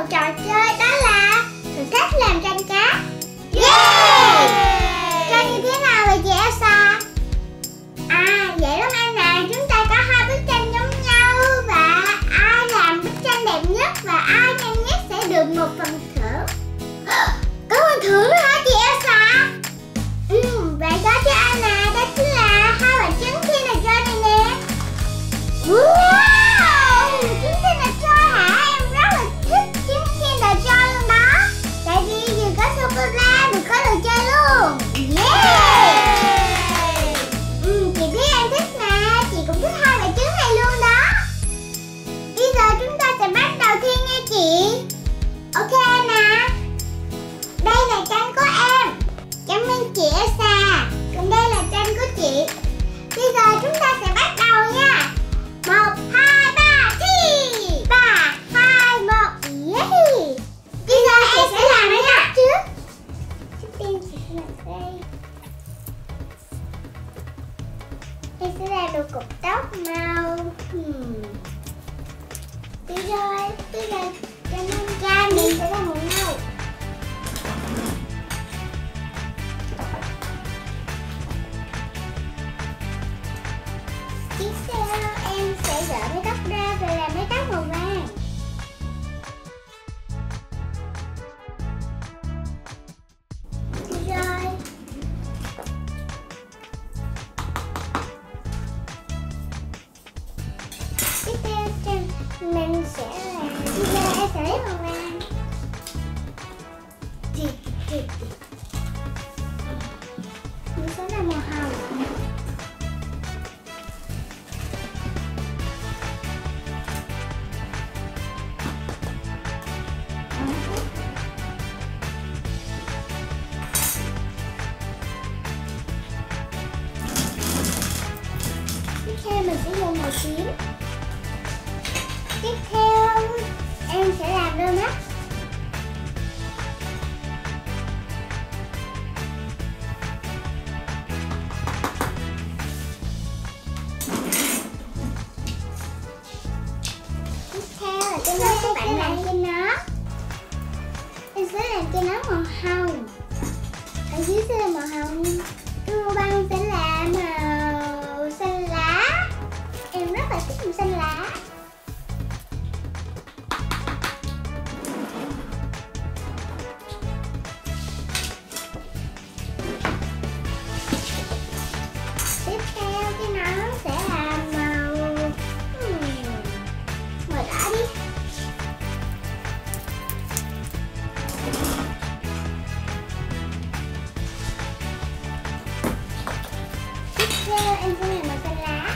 trò chơi đó là thử thách làm tranh cá. Yeah! Chơi như thế nào vậy chị Elsa? À, dễ lắm anh à. Chúng ta có 2 bức tranh giống nhau và ai làm bức tranh đẹp nhất và ai nhanh nhất sẽ được một phần thưởng. Có phần thưởng nữa hả chị Elsa? Vậy đó chứ anh à. Đó chính là 2 quả trứng Kinder này nè. Wow! Trứng Kinder hả? Em rất là thích trứng Kinder luôn đó. Tại vì vừa có sô-cô-la vừa có đồ chơi luôn. Yeah! Chị biết em thích mà. Chị cũng thích 2 quả trứng này luôn đó. Bây giờ chúng ta sẽ bắt đầu thi nha chị. Ok em à. Đây là tranh của em. Cảm ơn chị Elsa. Còn đây là tranh của chị. Bây giờ chúng ta sẽ bắt đầu nha. 1, 2, 3, thi. 3, 2, 1, yeah. Bây giờ em sẽ làm cái nào trước? Trước tiên chị sẽ làm đây. Em sẽ làm được cục tóc màu. Bây giờ cho nên cha mình sẽ làm một màu. Tiếp theo em sẽ gỡ mái tóc ra và làm mái tóc màu vàng. Rồi. Tiếp theo mình sẽ làm. Bây giờ em sẽ lấy màu vàng. Mình sẽ làm màu hồng. Tiếp theo mình sẽ dùng màu tím. Tiếp theo em sẽ làm đôi mắt. Tiếp theo là cái nón các bạn làm trên nó. Em sẽ làm cho nó màu hồng. Ở dưới sẽ là màu hồng. Cái màu băng sẽ là màu xanh lá. Em rất là thích màu xanh lá. Tiếp theo cái nón sẽ là màu màu đỏ đi. Tiếp theo em sẽ làm màu xanh lá.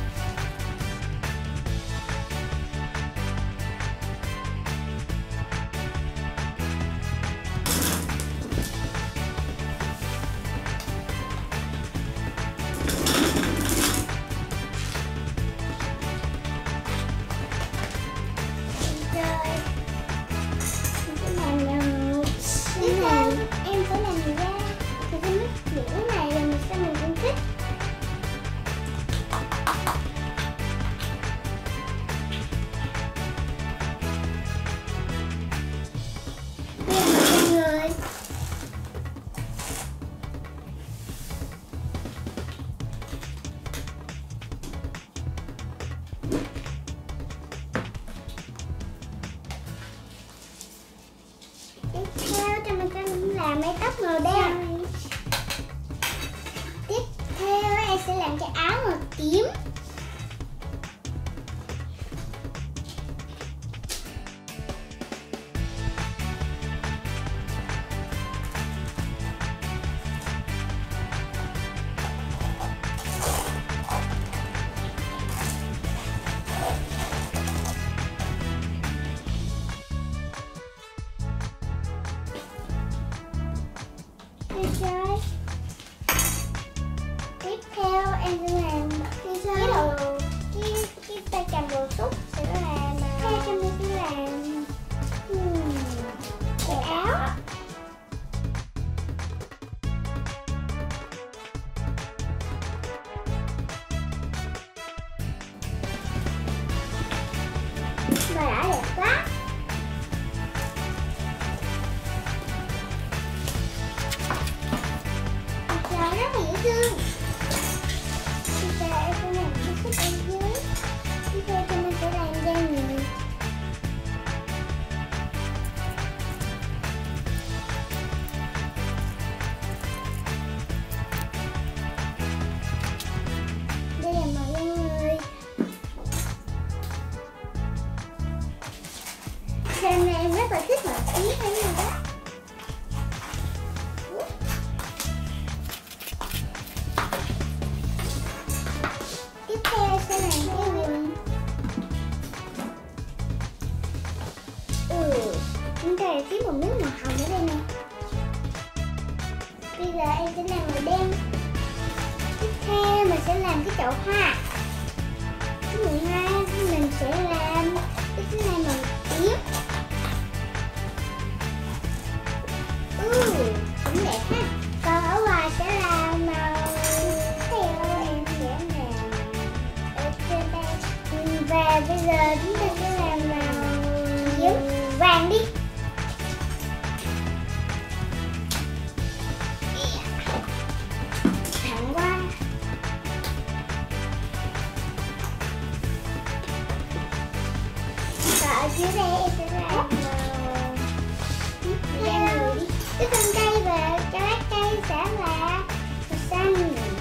Em sẽ làm gì ra thì cái nước biển này là mình sẽ mình cũng thích. Đây là một người. Tiếp theo cho mình sẽ làm mái tóc màu đen. Tiếp theo em sẽ làm cái áo màu tím. Rồi. Tiếp theo em sẽ làm cái đầu cái tay cầm đồ súc sẽ làm theo cho mình sẽ làm cái áo. Và đã đẹp quá. nước màu hồng ở đây nè. Bây giờ em sẽ làm màu đen. Tiếp theo mình sẽ làm cái chậu hoa. Thứ 12 mình sẽ làm cái này màu tím. Cũng đẹp ha. Còn ở ngoài sẽ là màu theo em sẽ làm ở trên đây. Và bây giờ chúng ta sẽ làm màu vàng đi. Thẳng qua. Và ở dưới đây em sẽ làm màu đen đi. Cái thân cây và cái lá cây sẽ là màu xanh.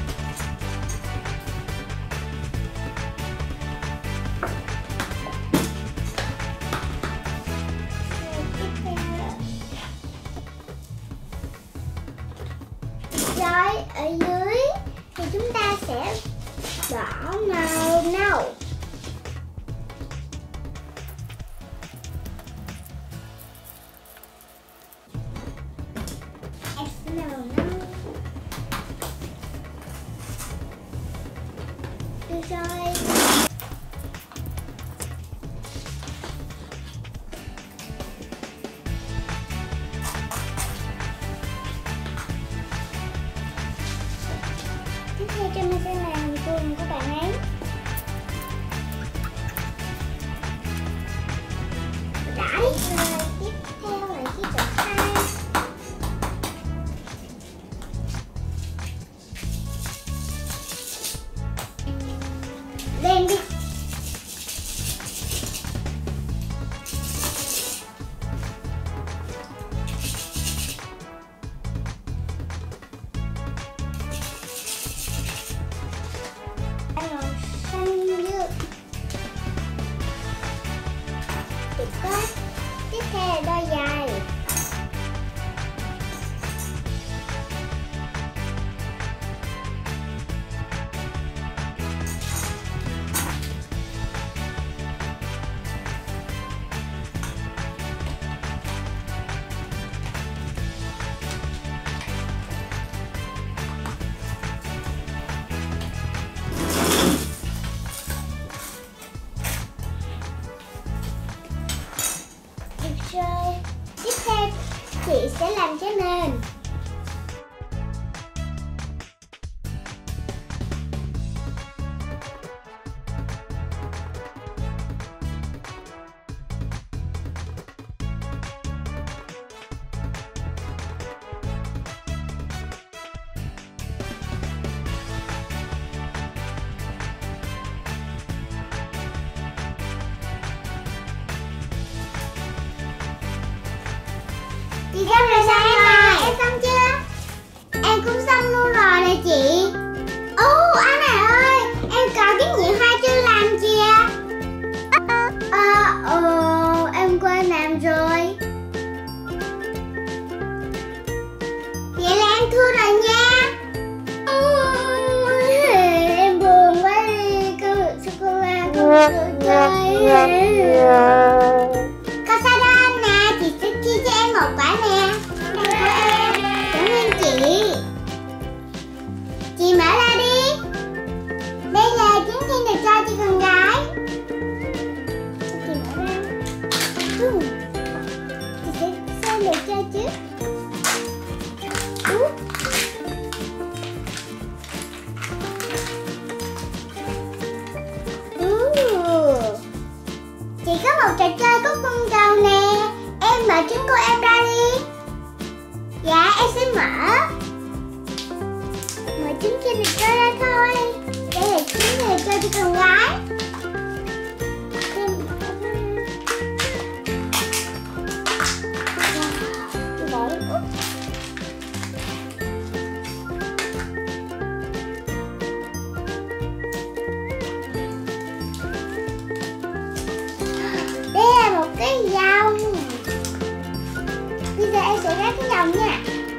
Rồi ở dưới thì chúng ta sẽ bỏ màu nâu. Em sẽ màu nâu. Được rồi. Tiếp theo cho mình sẽ làm quần của bạn ấy. Đã đi. Rồi tiếp theo là cái chậu hoa. Lên đi. Màu xanh dương. Được quá. Tiếp theo là đôi giày. Rồi, tiếp theo chị sẽ làm cái nền. Chị Trâm rồi sao rồi? Em xong chưa? Em cũng xong luôn rồi nè chị. Anh này ơi, em còn cái nhựa hoa chưa làm kìa. Em quên làm rồi. Vậy là em thua rồi nha. Em buồn quá đi. Con được sô-cô-la không được chơi. Không sao đâu anh nè, chị sẽ chia cho em một quả nè. Đây của em. Cảm ơn chị. Chị mở ra đi. Đây là chứng thiên được cho chị con gái. Chị mở ra. Chị sẽ xem được cho chứ. Chị có một trò chơi có con cầu nè. Em mở trứng của em ra đi. Dạ em sẽ mở. Mở trứng trên được cho ra thôi. Đây là trứng này cho con gái. Đây là một cái vòng. Bây giờ em sẽ ráp cái vòng nha.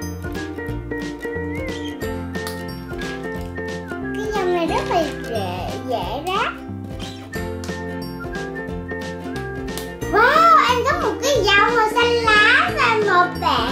Cái vòng này rất là dễ ráp. Wow, em có một cái vòng màu xanh lá và bạn.